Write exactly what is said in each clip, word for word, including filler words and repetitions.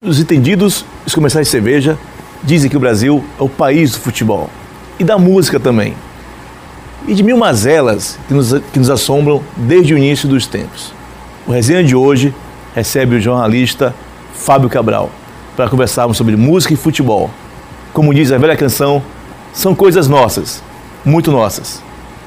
Os entendidos, os comerciais de cerveja, dizem que o Brasil é o país do futebol. E da música também. E de mil mazelas que nos, que nos assombram desde o início dos tempos. O Resenha de hoje recebe o jornalista Fábio Cabral para conversarmos sobre música e futebol. Como diz a velha canção, são coisas nossas, muito nossas.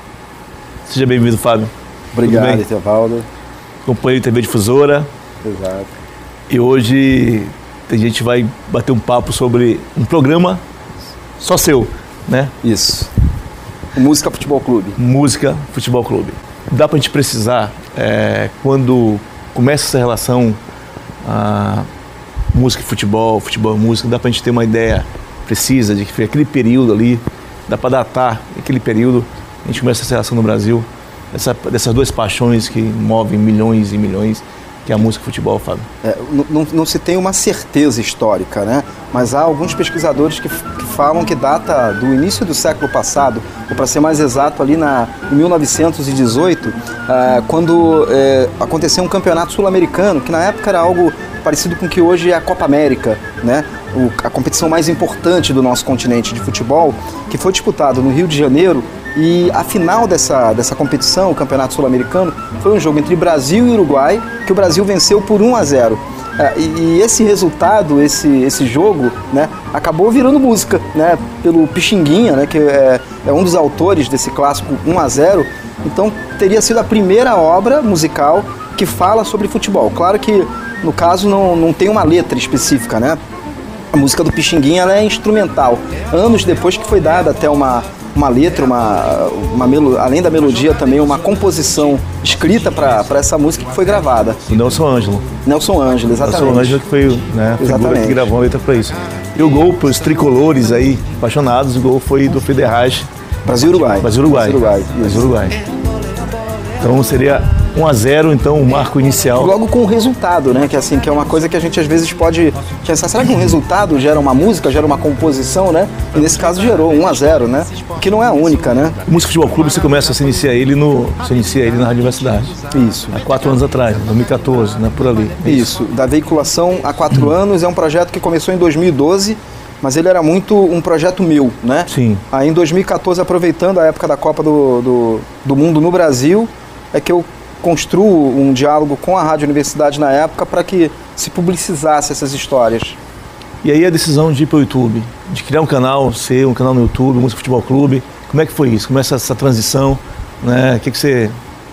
Seja bem-vindo, Fábio. Obrigado, Etevaldo. Companheiro de T V Difusora. Exato. E hoje a gente vai bater um papo sobre um programa só seu, né? Isso. O Música Futebol Clube. Música Futebol Clube. Dá pra gente precisar, é, quando começa essa relação a música e futebol, futebol e música, dá pra gente ter uma ideia precisa de que foi aquele período ali, dá pra datar aquele período, a gente começa essa relação no Brasil, essa, dessas duas paixões que movem milhões e milhões, que é a música e o futebol, Fábio. É, não, não se tem uma certeza histórica, né? Mas há alguns pesquisadores que, que falam que data do início do século passado, ou para ser mais exato, ali na, em mil novecentos e dezoito, ah, quando eh, aconteceu um campeonato sul-americano, que na época era algo parecido com o que hoje é a Copa América, né? O, a competição mais importante do nosso continente de futebol, que foi disputado no Rio de Janeiro. E a final dessa, dessa competição, o Campeonato Sul-Americano, foi um jogo entre Brasil e Uruguai, que o Brasil venceu por um a zero. É, e, e esse resultado, esse, esse jogo, né, acabou virando música, né, pelo Pixinguinha, né, que é, é um dos autores desse clássico um a zero. Então teria sido a primeira obra musical que fala sobre futebol. Claro que, no caso, não, não tem uma letra específica, né? A música do Pixinguinha ela é instrumental. Anos depois que foi dada até uma... uma letra, uma, uma melo, além da melodia também uma composição escrita para essa música que foi gravada. O Nelson Ângelo. Nelson Ângelo, exatamente. Nelson Ângelo que foi, né, a figura que gravou a letra para isso. E o gol para os tricolores aí, apaixonados, o gol foi do Federraj. Brasil-Uruguai. Brasil-Uruguai. Brasil-Uruguai. Brasil-Uruguai. Então seria um a zero, então, o marco inicial. Logo com o resultado, né? Que, assim, que é uma coisa que a gente às vezes pode pensar, será que um resultado gera uma música, gera uma composição, né? E nesse caso gerou um a zero, né? Que não é a única, né? O Música Futebol Clube, você começa a se iniciar ele no, você inicia ele na Rádio Universidade. Isso. Há quatro anos atrás, dois mil e quatorze, né? Por ali. É isso. isso. Da veiculação há quatro hum. anos, é um projeto que começou em dois mil e doze, mas ele era muito um projeto meu, né? Sim. Aí em dois mil e quatorze, aproveitando a época da Copa do, do, do Mundo no Brasil, é que eu construo um diálogo com a Rádio Universidade na época para que se publicizasse essas histórias. E aí a decisão de ir para o YouTube, de criar um canal, ser um canal no YouTube, Música Futebol Clube, como é que foi isso? Como é essa, essa transição, né? O que, que você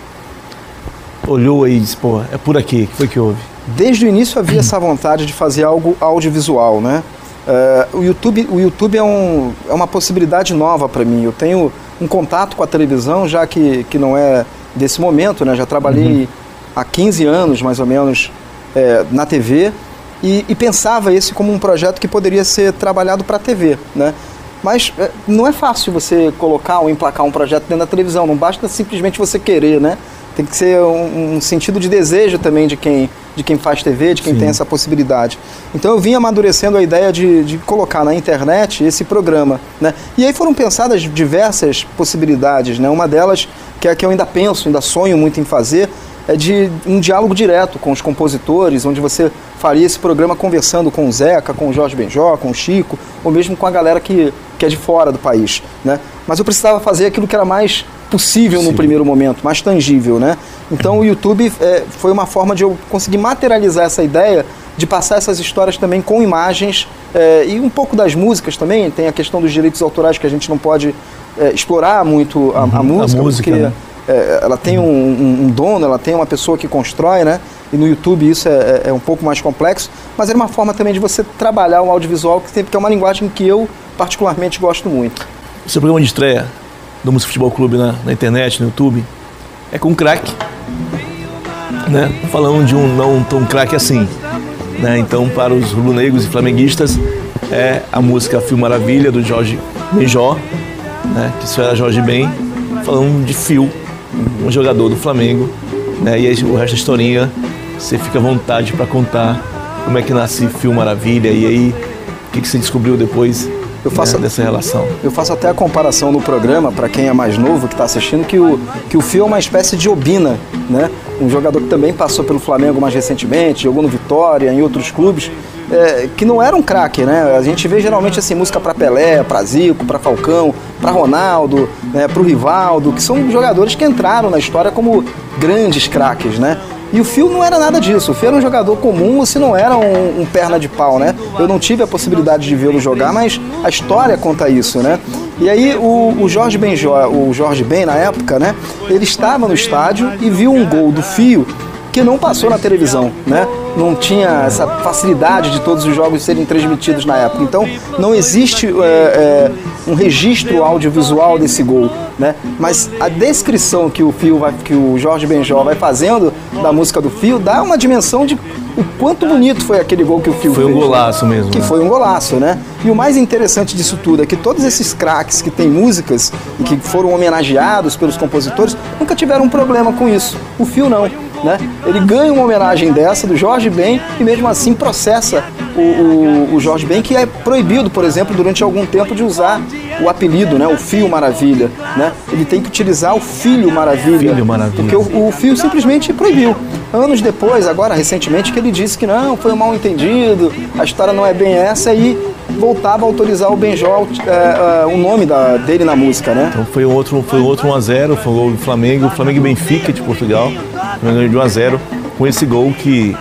olhou aí e disse, pô, é por aqui, o que foi que houve? Desde o início havia essa vontade de fazer algo audiovisual, né? Uh, o YouTube, o YouTube é, um, é uma possibilidade nova para mim. Eu tenho um contato com a televisão, já que, que não é desse momento, né? Já trabalhei uhum. há quinze anos, mais ou menos, é, na T V e, e pensava esse como um projeto que poderia ser trabalhado para a T V, né? Mas é, não é fácil você colocar ou emplacar um projeto dentro da televisão, não basta simplesmente você querer, né? Tem que ser um, um sentido de desejo também de quem, de quem faz T V, de quem Sim. tem essa possibilidade. Então eu vim amadurecendo a ideia de, de colocar na internet esse programa, né? E aí foram pensadas diversas possibilidades, né? Uma delas, que é a que eu ainda penso, ainda sonho muito em fazer, é de um diálogo direto com os compositores, onde você faria esse programa conversando com o Zeca, com o Jorge Benjó, com o Chico, ou mesmo com a galera que, que é de fora do país, né? Mas eu precisava fazer aquilo que era mais possível Sim. no primeiro momento, mais tangível, né? Então o YouTube é, foi uma forma de eu conseguir materializar essa ideia de passar essas histórias também com imagens é, e um pouco das músicas também. Tem a questão dos direitos autorais que a gente não pode é, explorar muito a, a música, a música porque né? é, ela tem um, um, um dono, ela tem uma pessoa que constrói, né? E no YouTube isso é, é um pouco mais complexo, mas era uma forma também de você trabalhar o audiovisual, que é uma linguagem que eu particularmente gosto muito. O seu programa de estreia do Música Futebol Clube na, na internet, no YouTube, é com um craque, né? Falando de um não tão craque assim, né? Então, para os rubro-negros e flamenguistas, é a música Fio Maravilha, do Jorge Benjó, né? Que isso era Jorge Ben, falando de Fio, um jogador do Flamengo, né? E aí, o resto da historinha, você fica à vontade para contar como é que nasce Fio Maravilha, e aí, o que, que você descobriu depois eu faço, né, dessa relação. Eu faço até a comparação no programa, para quem é mais novo que está assistindo, que o, que o Fio é uma espécie de Obina, né? Um jogador que também passou pelo Flamengo mais recentemente, jogou no Vitória, em outros clubes, é, que não era um craque, né? A gente vê geralmente assim, música para Pelé, para Zico, para Falcão, para Ronaldo, né, para o Rivaldo, que são jogadores que entraram na história como grandes craques, né? E o Phil não era nada disso. O Phil era um jogador comum, se não era um, um perna de pau, né? Eu não tive a possibilidade de vê-lo jogar, mas a história conta isso, né? E aí o, o Jorge Benjó, o Jorge Ben, na época, né? Ele estava no estádio e viu um gol do Phil que não passou na televisão, né? Não tinha essa facilidade de todos os jogos serem transmitidos na época. Então, não existe é, é, um registro audiovisual desse gol, né? Mas a descrição que o Phil vai, que o Jorge Benjó vai fazendo da música do Phil dá uma dimensão de o quanto bonito foi aquele gol que o Phil fez. Foi um golaço né? mesmo. Que né? foi um golaço, né? E o mais interessante disso tudo é que todos esses craques que têm músicas e que foram homenageados pelos compositores nunca tiveram um problema com isso. O Phil não. Né? Ele ganha uma homenagem dessa do Jorge Ben e mesmo assim processa o, o, o Jorge Ben, que é proibido, por exemplo, durante algum tempo de usar o apelido, né? O Fio Maravilha, né? Ele tem que utilizar o Filho Maravilha, Filho Maravilha. porque o, o Fio simplesmente proibiu. Anos depois, agora recentemente, que ele disse que não, foi um mal entendido, a história não é bem essa, e voltava a autorizar o Benjó, é, é, o nome da, dele na música, né? Então foi um outro, foi um outro um a zero, foi o gol do Flamengo, o Flamengo e Benfica de Portugal, ganhou de um a zero, com esse gol que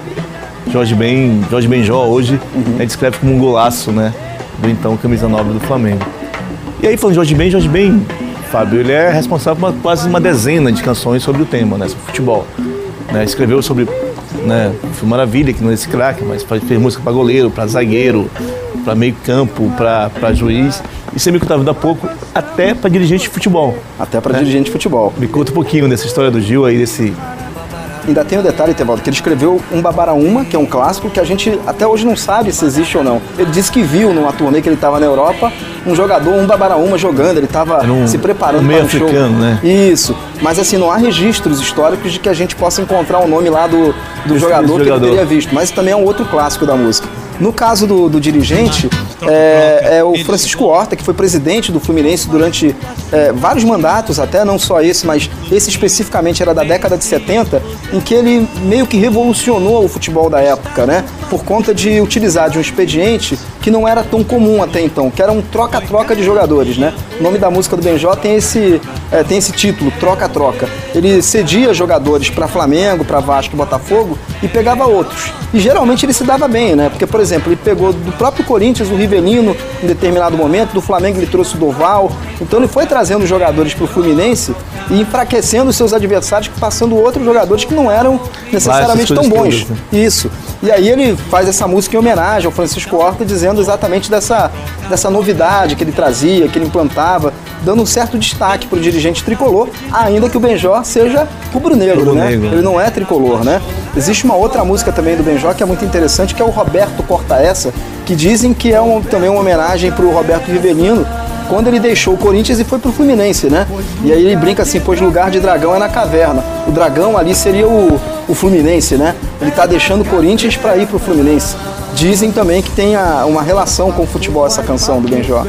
Jorge Ben, Jorge Benjó hoje uhum. né, descreve como um golaço, né, do então camisa nove do Flamengo. E aí falando de Jorge Ben, Jorge Ben, Fábio, ele é responsável por uma, quase uma dezena de canções sobre o tema, né, sobre futebol. Né, escreveu sobre, né, foi Maravilha, que não é esse craque, mas fez música para goleiro, para zagueiro, para meio campo, para juiz, e sempre que eu estava vendo há pouco, até para dirigente de futebol. Até para né? dirigente de futebol. Me conta um pouquinho dessa história do Gil aí, desse... Ainda tem o detalhe, Tevaldo, que ele escreveu Um Babaraúma, que é um clássico que a gente até hoje não sabe se existe ou não. Ele disse que viu numa turnê que ele estava na Europa, um jogador, um Babaraúma jogando, ele estava um, se preparando um para um show. africano, né? Isso, mas assim, não há registros históricos de que a gente possa encontrar o nome lá do, do jogador que ele teria visto, mas também é um outro clássico da música. No caso do, do dirigente, é, é o Francisco Horta, que foi presidente do Fluminense durante é, vários mandatos, até não só esse, mas esse especificamente era da década de setenta, em que ele meio que revolucionou o futebol da época, né? Por conta de utilizar de um expediente que não era tão comum até então, que era um troca-troca de jogadores, né? O nome da música do Benjó tem esse, é, tem esse título, troca-troca. Ele cedia jogadores para Flamengo, para Vasco e Botafogo e pegava outros. E geralmente ele se dava bem, né? Porque, por exemplo, ele pegou do próprio Corinthians o Rivelino em determinado momento, do Flamengo ele trouxe o Doval. Então ele foi trazendo jogadores para o Fluminense e enfraquecendo os seus adversários, passando outros jogadores que não eram necessariamente tão bons. Todas, né? Isso. E aí ele faz essa música em homenagem ao Francisco Horta, dizendo exatamente dessa, dessa novidade que ele trazia, que ele implantava, dando um certo destaque para o dirigente tricolor, ainda que o Benjó seja rubro-negro, né? Ele não é tricolor, né? Existe uma outra música também do Benjó que é muito interessante, que é o Roberto Corta Essa, que dizem que é um, também uma homenagem para o Roberto Rivelino, quando ele deixou o Corinthians e foi pro Fluminense, né? E aí ele brinca assim, pois lugar de dragão é na caverna. O dragão ali seria o, o Fluminense, né? Ele tá deixando o Corinthians para ir pro Fluminense. Dizem também que tem a, uma relação com o futebol essa canção do Benjó.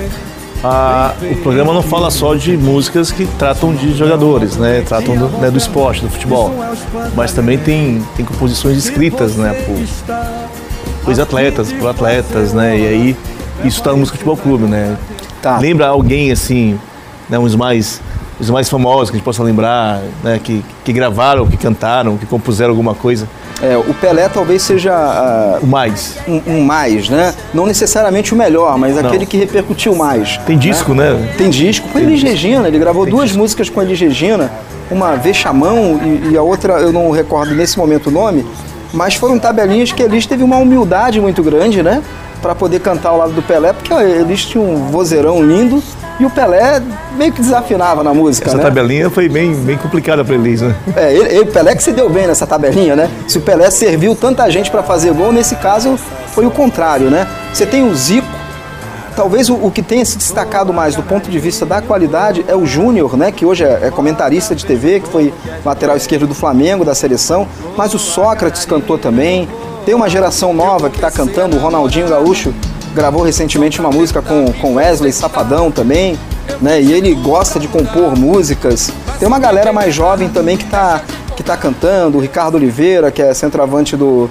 Ah, o programa não fala só de músicas que tratam de jogadores, né? Tratam do, né, do esporte, do futebol. Mas também tem, tem composições escritas, né? Por, por atletas, por atletas, né? E aí isso tá no Música Futebol Clube, né? Tá. Lembra alguém assim, né, os mais, os mais famosos que a gente possa lembrar, né, que, que gravaram, que cantaram, que compuseram alguma coisa? É, o Pelé talvez seja uh, o mais, um, um mais, né? Não necessariamente o melhor, mas Não. aquele que repercutiu mais. Tem disco, né? né? Tem disco. Com Elis Regina, ele gravou Tem duas disco. músicas com Elis Regina, uma Vexamão e, e a outra eu não recordo nesse momento o nome, mas foram tabelinhas que Elis teve uma humildade muito grande, né? Para poder cantar ao lado do Pelé, porque eles tinham um vozeirão lindo e o Pelé meio que desafinava na música. Essa né? tabelinha foi bem, bem complicada para eles, né? É, ele, ele, o Pelé que se deu bem nessa tabelinha, né? Se o Pelé serviu tanta gente para fazer gol, nesse caso foi o contrário, né? Você tem o Zico, talvez o, o que tenha se destacado mais do ponto de vista da qualidade é o Júnior, né? Que hoje é, é comentarista de T V, que foi lateral esquerdo do Flamengo, da seleção, mas o Sócrates cantou também. Tem uma geração nova que está cantando, o Ronaldinho Gaúcho gravou recentemente uma música com, com Wesley Safadão também, né? E ele gosta de compor músicas. Tem uma galera mais jovem também que está que tá cantando, o Ricardo Oliveira, que é centroavante do,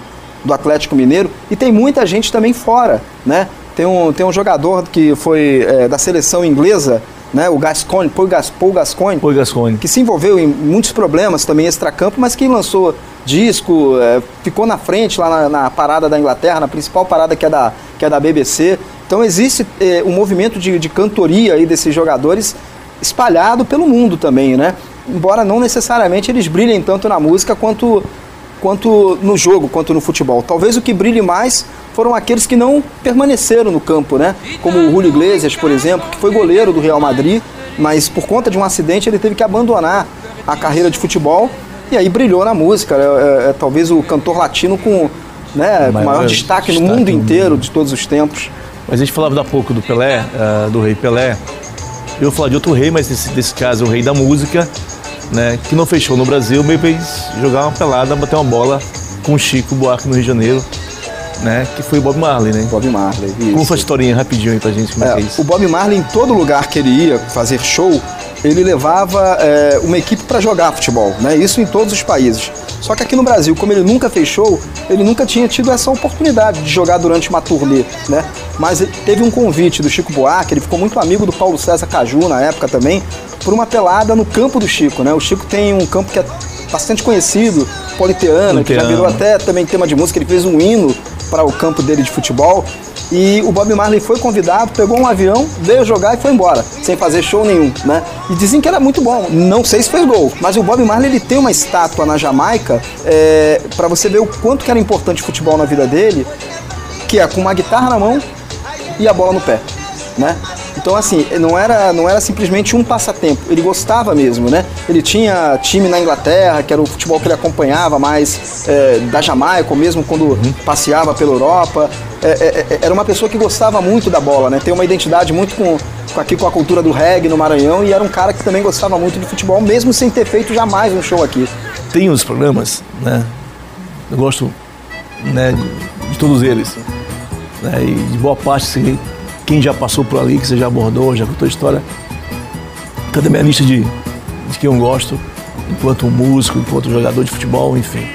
do Atlético Mineiro, e tem muita gente também fora, né? Tem um, tem um jogador que foi é, da seleção inglesa, né? O Gascoigne, Paul Gascoigne, Paul Gascoigne, que se envolveu em muitos problemas também extracampo, mas que lançou disco, é, ficou na frente lá na, na parada da Inglaterra, na principal parada que é da, que é da B B C. Então existe é, um movimento de, de cantoria aí desses jogadores espalhado pelo mundo também, né? Embora não necessariamente eles brilhem tanto na música quanto, quanto no jogo, quanto no futebol. Talvez o que brilhe mais foram aqueles que não permaneceram no campo, né? Como o Julio Iglesias, por exemplo, que foi goleiro do Real Madrid, mas por conta de um acidente ele teve que abandonar a carreira de futebol e aí brilhou na música. É, é, é talvez o cantor latino com, né, com maior destaque no mundo inteiro de todos os tempos. Mas a gente falava há pouco do Pelé, uh, do rei Pelé. Eu vou falar de outro rei, mas nesse, nesse caso é o rei da música, né, que não fechou no Brasil, mas fez jogar uma pelada, bater uma bola com o Chico Buarque no Rio de Janeiro, né, que foi o Bob Marley, né? Bob Marley, isso. Como foi a historinha rapidinho aí pra gente, como é, é que é isso? O Bob Marley, em todo lugar que ele ia fazer show, ele levava é, uma equipe para jogar futebol, né? Isso em todos os países. Só que aqui no Brasil, como ele nunca fez show, ele nunca tinha tido essa oportunidade de jogar durante uma turnê, né? Mas teve um convite do Chico Buarque, ele ficou muito amigo do Paulo César Caju na época também, por uma pelada no campo do Chico, né? O Chico tem um campo que é bastante conhecido, Politeana, que já virou até também tema de música, ele fez um hino para o campo dele de futebol. E o Bob Marley foi convidado, pegou um avião, veio jogar e foi embora, sem fazer show nenhum, né? E dizem que era muito bom, não sei se fez gol, mas o Bob Marley ele tem uma estátua na Jamaica, é, para você ver o quanto que era importante o futebol na vida dele, que é com uma guitarra na mão e a bola no pé, né? Então assim, não era, não era simplesmente um passatempo, ele gostava mesmo, né? Ele tinha time na Inglaterra, que era o futebol que ele acompanhava mais, é, da Jamaica, ou mesmo quando uhum. passeava pela Europa. É, é, era uma pessoa que gostava muito da bola, né? Tem uma identidade muito com, com, aqui, com a cultura do reggae no Maranhão, e era um cara que também gostava muito de futebol, mesmo sem ter feito jamais um show aqui. Tem uns programas, né? Eu gosto, né, de, de todos eles, né? E de boa parte, assim, quem já passou por ali, que você já abordou, já contou a história. Tá na minha lista de, de quem eu gosto, enquanto músico, enquanto jogador de futebol, enfim.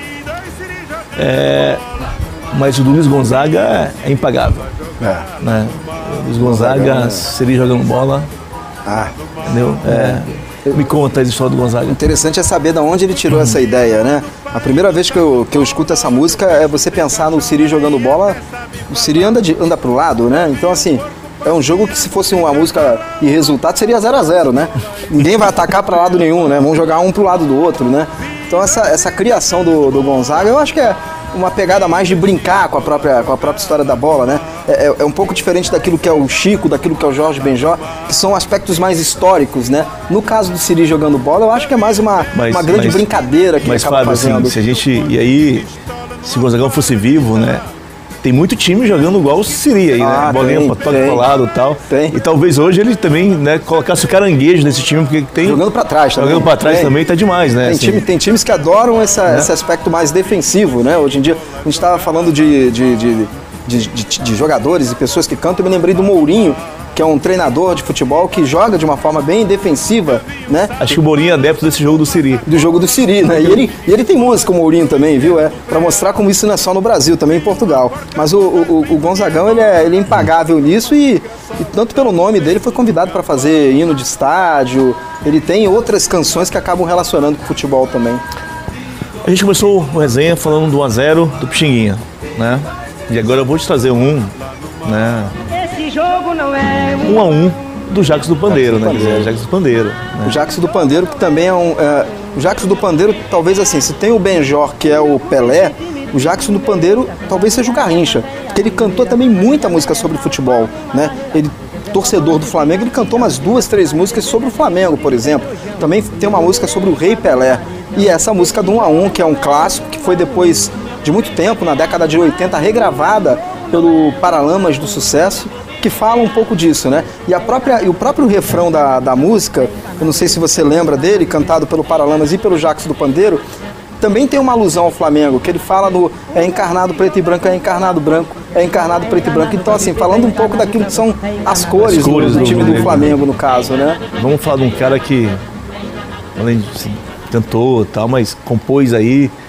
É, mas o do Luiz Gonzaga é, é impagável. É. Né? O Luiz Gonzaga é. seria jogando bola. Ah. Entendeu? É. Me conta a história do Gonzaga. Interessante é saber de onde ele tirou uhum. essa ideia, né? A primeira vez que eu, que eu escuto essa música é você pensar no Siri jogando bola, o Siri anda, de, anda pro lado, né? Então, assim, é um jogo que se fosse uma música e resultado seria zero a zero, né? Ninguém vai atacar para lado nenhum, né? Vão jogar um pro lado do outro, né? Então essa, essa criação do, do Gonzaga, eu acho que é uma pegada mais de brincar com a própria, com a própria história da bola, né? É, é um pouco diferente daquilo que é o Chico, daquilo que é o Jorge Benjó, que são aspectos mais históricos, né? No caso do Siri jogando bola, eu acho que é mais uma, mas, uma grande mas, brincadeira que mas, ele acaba Fábio, fazendo. Assim, se a gente, e aí, se o Gonzagão fosse vivo, né? Tem muito time jogando igual o Siri aí, ah, né? Bolinha pra toque pro lado e tal. Tem. E talvez hoje ele também, né, colocasse o caranguejo nesse time, porque tem... Jogando pra trás também. Jogando pra trás tem. também tá demais, né? Tem, assim. time, tem times que adoram essa, é. esse aspecto mais defensivo, né? Hoje em dia, a gente estava falando de, de, de, de, de, de jogadores e pessoas que cantam, eu me lembrei do Mourinho, que é um treinador de futebol que joga de uma forma bem defensiva, né? Acho que o Mourinho é adepto desse jogo do Siri. Do jogo do Siri, né? E ele, e ele tem música, o Mourinho também, viu? É, pra mostrar como isso não é só no Brasil, também em Portugal. Mas o, o, o Gonzagão, ele é, ele é impagável nisso e, e tanto pelo nome dele foi convidado para fazer hino de estádio. Ele tem outras canções que acabam relacionando com o futebol também. A gente começou o resenha falando do um a zero do Pixinguinha, né? E agora eu vou te trazer um, né? Jogo não é um... um a um do Jacques do Pandeiro, né? Dizer, Jacques do Pandeiro. Né? O Jacques do Pandeiro, que também é um... É, o Jacques do Pandeiro, talvez assim, se tem o Benjor, que é o Pelé, o Jacques do Pandeiro talvez seja o Garrincha, porque ele cantou também muita música sobre futebol, né? Ele, torcedor do Flamengo, ele cantou umas duas, três músicas sobre o Flamengo, por exemplo. Também tem uma música sobre o Rei Pelé. E essa música do um a um, que é um clássico, que foi depois de muito tempo, na década de oitenta, regravada pelo Paralamas do Sucesso, que fala um pouco disso, né? E, a própria, e o próprio refrão da, da música, eu não sei se você lembra dele, cantado pelo Paralamas e pelo Jacques do Pandeiro, também tem uma alusão ao Flamengo, que ele fala do é encarnado preto e branco, é encarnado branco, é encarnado preto e branco. Então, assim, falando um pouco daquilo que são as cores, as cores do, do time do, do Flamengo, no caso, né? Vamos falar de um cara que, além de assim, cantou e tal, mas compôs aí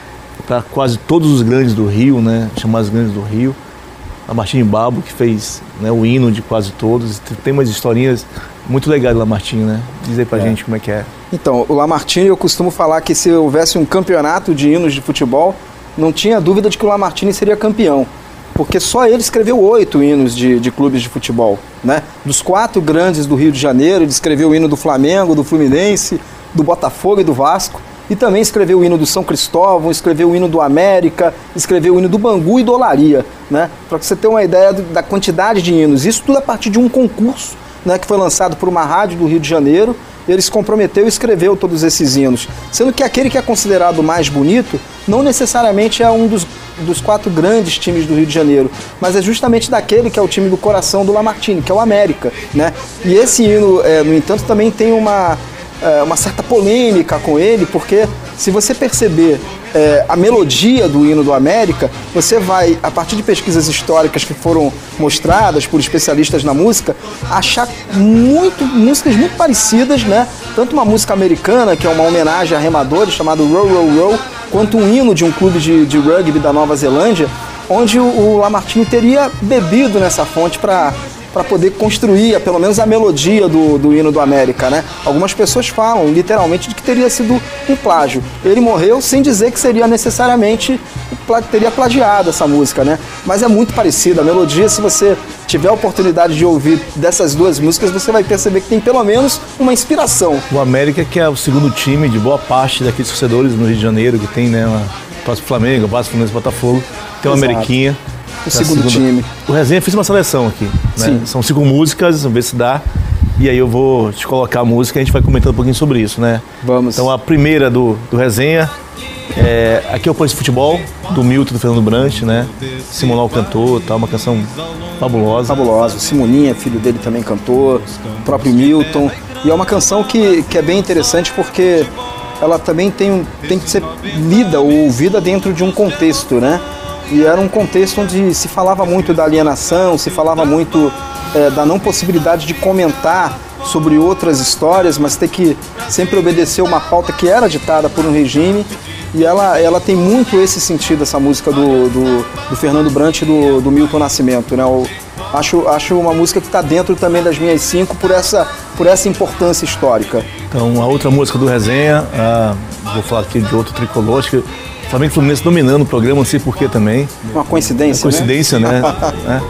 para quase todos os grandes do Rio, né? Chamados grandes do Rio. Lamartine Babo, que fez, né, o hino de quase todos. Tem umas historinhas muito legais do Lamartine, né? Diz aí pra é. gente como é que é. Então, o Lamartine, eu costumo falar que se houvesse um campeonato de hinos de futebol, não tinha dúvida de que o Lamartine seria campeão. Porque só ele escreveu oito hinos de, de clubes de futebol, né? Dos quatro grandes do Rio de Janeiro, ele escreveu o hino do Flamengo, do Fluminense, do Botafogo e do Vasco. E também escreveu o hino do São Cristóvão, escreveu o hino do América, escreveu o hino do Bangu e do Olaria, né? Para você ter uma ideia do, da quantidade de hinos. Isso tudo a partir de um concurso, né, que foi lançado por uma rádio do Rio de Janeiro. Ele se comprometeu e escreveu todos esses hinos. Sendo que aquele que é considerado o mais bonito não necessariamente é um dos, dos quatro grandes times do Rio de Janeiro, mas é justamente daquele que é o time do coração do Lamartine, que é o América, né? E esse hino, é, no entanto, também tem uma... É, uma certa polêmica com ele, porque se você perceber é, a melodia do hino do América, você vai, a partir de pesquisas históricas que foram mostradas por especialistas na música, achar muito, músicas muito parecidas, né? Tanto uma música americana, que é uma homenagem a remadores, chamado Row, Row, Row, quanto um hino de um clube de, de rugby da Nova Zelândia, onde o, o Lamartine teria bebido nessa fonte para para poder construir, pelo menos, a melodia do, do hino do América, né? Algumas pessoas falam, literalmente, de que teria sido um plágio. Ele morreu sem dizer que seria necessariamente, teria plagiado essa música, né? Mas é muito parecida. A melodia, se você tiver a oportunidade de ouvir dessas duas músicas, você vai perceber que tem, pelo menos, uma inspiração. O América, que é o segundo time de boa parte daqueles torcedores no Rio de Janeiro, que tem, né, uma próximo Flamengo, Vasco, Fluminense, Botafogo, tem uma Ameriquinha. O segundo time. O Resenha fez uma seleção aqui, né? Sim. São cinco músicas, vamos ver se dá. E aí eu vou te colocar a música e a gente vai comentando um pouquinho sobre isso, né? Vamos. Então a primeira do, do Resenha, é, aqui é o Pois Futebol, do Milton, do Fernando Brant, né? Simonal cantou, tá, uma canção fabulosa. Fabulosa. O Simoninha, filho dele, também cantou, o próprio Milton. E é uma canção que, que é bem interessante porque ela também tem, um, tem que ser lida ou ouvida dentro de um contexto, né? E era um contexto onde se falava muito da alienação, se falava muito é, da não possibilidade de comentar sobre outras histórias, mas ter que sempre obedecer uma pauta que era ditada por um regime. E ela, ela tem muito esse sentido, essa música do, do, do Fernando Brant e do, do Milton Nascimento, né? Eu acho, acho uma música que está dentro também das minhas cinco por essa, por essa importância histórica. Então, a outra música do Resenha, ah, vou falar aqui de outro tricolor, acho que Flamengo e Fluminense dominando o programa, não sei porquê também. Uma coincidência, Uma coincidência, né? né?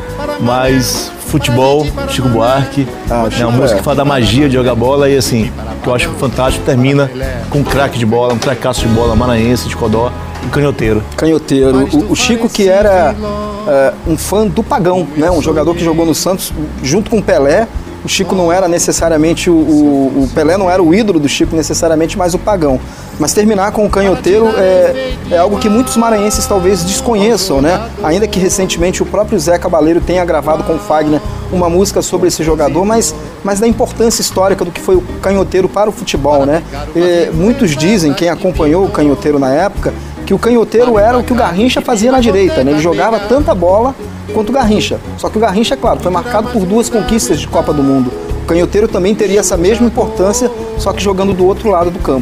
Mas futebol, Chico Buarque, ah, é Chico uma música é. que fala da magia de jogar bola e assim, que eu acho fantástico, termina com um craque de bola, um cracaço de bola maranhense, de Codó, um canhoteiro. Canhoteiro. O, o Chico, que era uh, um fã do Pagão, né? Um jogador que jogou no Santos junto com o Pelé. O Chico não era necessariamente, o, o, o Pelé não era o ídolo do Chico necessariamente, mas o Pagão. Mas terminar com o canhoteiro é, é algo que muitos maranhenses talvez desconheçam, né? Ainda que recentemente o próprio Zé Cabaleiro tenha gravado com o Fagner uma música sobre esse jogador, mas, mas da importância histórica do que foi o canhoteiro para o futebol, né? E muitos dizem, quem acompanhou o canhoteiro na época, que o canhoteiro era o que o Garrincha fazia na direita, né? Ele jogava tanta bola quanto o Garrincha. Só que o Garrincha, claro, foi marcado por duas conquistas de Copa do Mundo. O canhoteiro também teria essa mesma importância, só que jogando do outro lado do campo.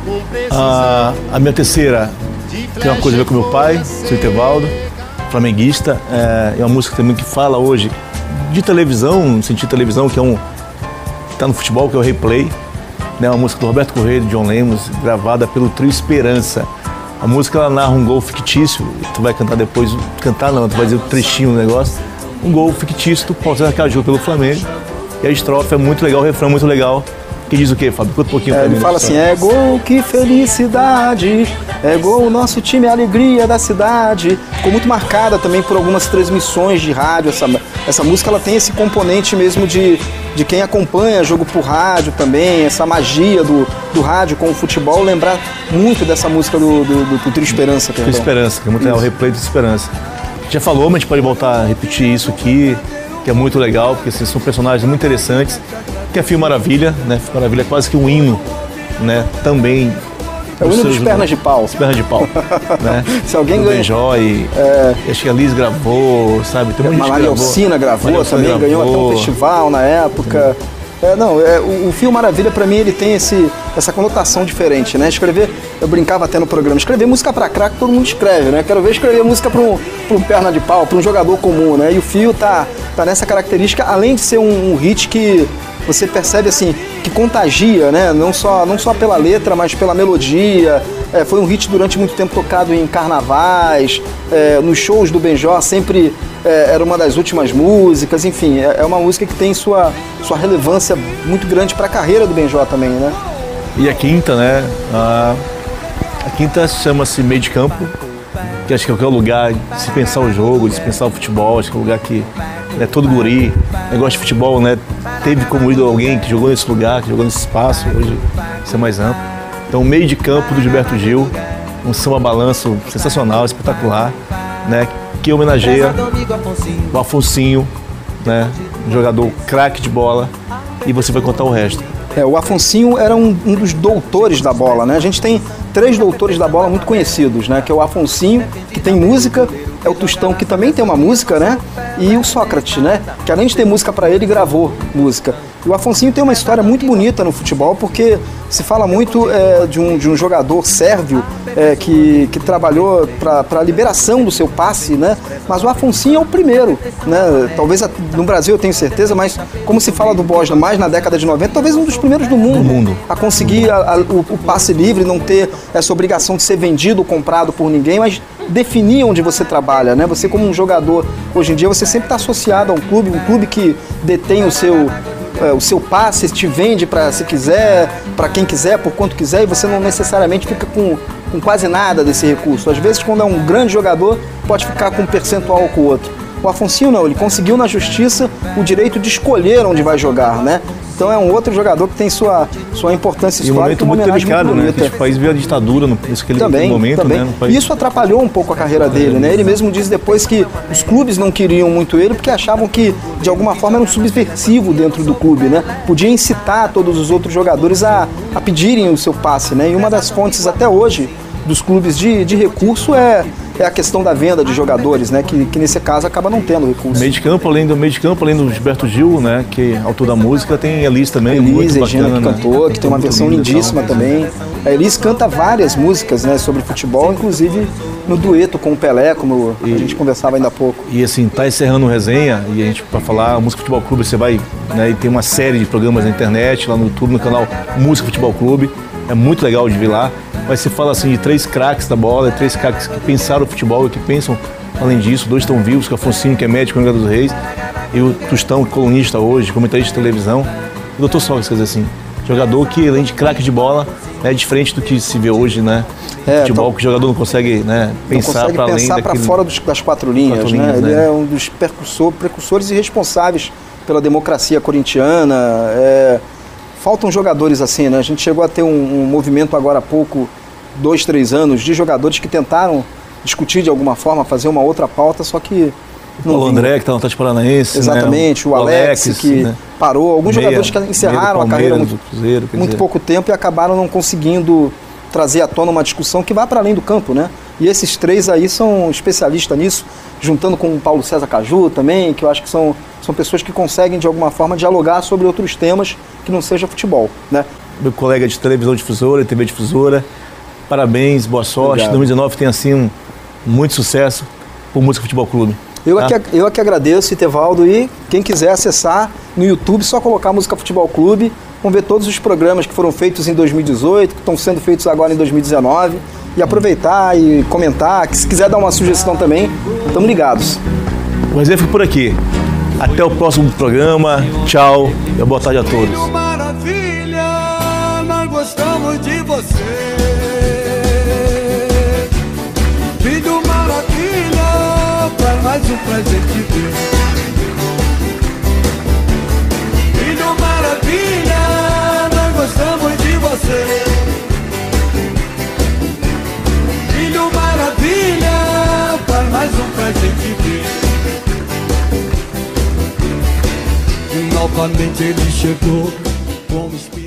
A, a minha terceira tem uma coisa a ver com meu pai, seu Etevaldo, flamenguista. É, é uma música também que fala hoje de televisão, no sentido de televisão, que é um tá no futebol, que é o Replay. Né, uma música do Roberto Correia e de John Lemos, gravada pelo Trio Esperança. A música ela narra um gol fictício, tu vai cantar depois, cantar não, tu vai dizer o trechinho do negócio, um gol fictício do Paulo Caju pelo Flamengo, e a estrofe é muito legal, o refrão é muito legal, que diz o quê, Fábio? Conta um pouquinho é, pra mim. Ele fala assim, é gol, que felicidade, é gol, o nosso time é a alegria da cidade. Ficou muito marcada também por algumas transmissões de rádio, essa, essa música ela tem esse componente mesmo de, de quem acompanha jogo por rádio também, essa magia do, do rádio com o futebol, lembrar muito dessa música do, do, do, do Trio Esperança. Trio Esperança, que é muito legal, o Replay do Esperança. A gente já falou, mas a gente pode voltar a repetir isso aqui, que é muito legal, porque assim, são personagens muito interessantes, que é Fio Maravilha, né? Fio Maravilha é quase que um hino, né? Também. É o hino dos pernas de pau. Os pernas de pau, né? Se alguém ganha. Benjoy, é... acho que a Liz gravou, sabe? Tem a Maria Alcina gravou, Maria também, gravou. Ganhou até um festival na época. É, não, é, o, o Fio Maravilha, pra mim, ele tem esse, essa conotação diferente, né? Escrever, eu brincava até no programa, escrever música pra craque todo mundo escreve, né? Quero ver escrever música pra um, pra um perna de pau, pra um jogador comum, né? E o Fio tá, tá nessa característica, além de ser um, um hit que você percebe, assim, que contagia, né? Não só, não só pela letra, mas pela melodia. É, foi um hit durante muito tempo tocado em carnavais, é, nos shows do Benjó, sempre é, era uma das últimas músicas, enfim, é, é uma música que tem sua, sua relevância muito grande para a carreira do Benjó também, né? E a quinta, né? A, a quinta chama-se Meio de Campo, que acho que é o lugar de se pensar o jogo, de se pensar o futebol, acho que é o lugar que é todo guri, negócio de futebol, né? Teve como ídolo alguém que jogou nesse lugar, que jogou nesse espaço, hoje isso é mais amplo. Então, Meio de Campo do Gilberto Gil, um samba balanço sensacional, espetacular, né? Que homenageia o Afonsinho, né? Um jogador craque de bola, e você vai contar o resto. É, o Afonsinho era um, um dos doutores da bola, né? A gente tem três doutores da bola muito conhecidos, né? Que é o Afonsinho, que tem música, é o Tostão, que também tem uma música, né? E o Sócrates, né? Que além de ter música para ele, gravou música. E o Afonsinho tem uma história muito bonita no futebol, porque se fala muito é, de, um, de um jogador sérvio é, que, que trabalhou para a liberação do seu passe, né? Mas o Afonsinho é o primeiro, né? Talvez a, no Brasil eu tenho certeza, mas como se fala do Bosna mais na década de noventa, talvez um dos primeiros do mundo, do mundo. a conseguir a, a, o, o passe livre, não ter essa obrigação de ser vendido ou comprado por ninguém, mas definir onde você trabalha, né? Você como um jogador, hoje em dia você sempre está associado a um clube, um clube que detém o seu, é, o seu passe, te vende para se quiser, para quem quiser, por quanto quiser, e você não necessariamente fica com, com quase nada desse recurso. Às vezes, quando é um grande jogador, pode ficar com um percentual com o outro. O Afonsinho não, ele conseguiu na justiça o direito de escolher onde vai jogar, né? Então é um outro jogador que tem sua, sua importância histórica. E um momento muito delicado, né? Que o país viu a ditadura no, naquele também, momento, também. né? No país. Isso atrapalhou um pouco a carreira dele, né? Ele mesmo diz depois que os clubes não queriam muito ele porque achavam que, de alguma forma, era um subversivo dentro do clube, né? Podia incitar todos os outros jogadores a, a pedirem o seu passe, né? E uma das fontes até hoje dos clubes de, de recurso é, é a questão da venda de jogadores, né? Que, que nesse caso acaba não tendo recurso. Meio de campo, além do meio de campo, além do Gilberto Gil, né? Que é autor da música, tem a Elis também, a Elis, muito Regina, bacana, que cantou, né? que tem uma versão linda, lindíssima tal, também. A Elis canta várias músicas, né, sobre futebol, inclusive no dueto com o Pelé, como e, a gente conversava ainda há pouco. E assim, tá encerrando o resenha, e a gente, para falar, Música Futebol Clube, você vai, né, e tem uma série de programas na internet, lá no YouTube, no canal Música Futebol Clube, é muito legal de vir lá. Mas se fala assim de três craques da bola, três craques que pensaram o futebol e que pensam além disso. Dois estão vivos, que é o Afonsinho, que é médico no Angra dos Reis, e o Tostão, colunista hoje, comentarista de televisão. E o doutor Sócrates, quer dizer assim, jogador que além de craque de bola, é diferente do que se vê hoje, né? É, futebol, que o jogador não consegue, né, pensar para além pensar para fora dos, das quatro linhas, quatro né? linhas Ele né? é um dos precursor, precursores e responsáveis pela democracia corintiana. É, faltam jogadores assim, né? A gente chegou a ter um, um movimento agora há pouco, dois, três anos, de jogadores que tentaram discutir de alguma forma, fazer uma outra pauta, só que não o André, que está no Atlético Paranaense. Exatamente, né? o, o Alex, Alex que né? parou. Alguns meia, jogadores que encerraram a carreira muito, Cruzeiro, muito dizer. pouco tempo e acabaram não conseguindo trazer à tona uma discussão que vá para além do campo, né? E esses três aí são especialistas nisso, juntando com o Paulo César Caju também, que eu acho que são, são pessoas que conseguem, de alguma forma, dialogar sobre outros temas que não seja futebol, né? Meu colega de televisão difusora, T V difusora, parabéns, boa sorte. Obrigado. dois mil e dezenove tem, assim, um, muito sucesso por Música Futebol Clube. Eu, tá? aqui, eu aqui agradeço, Itevaldo, e quem quiser acessar no YouTube, só colocar Música Futebol Clube, vão ver todos os programas que foram feitos em dois mil e dezoito, que estão sendo feitos agora em dois mil e dezenove, e aproveitar e comentar, que se quiser dar uma sugestão também, estamos ligados. O resenha fica por aqui. Até o próximo programa. Tchau e boa tarde a todos. Filho maravilha, nós gostamos de você. Filho maravilha, pra mais um presente Deus. Filho maravilha, nós gostamos de você. Filho maravilha, pra mais um presente Deus. E novamente ele chegou como espírito.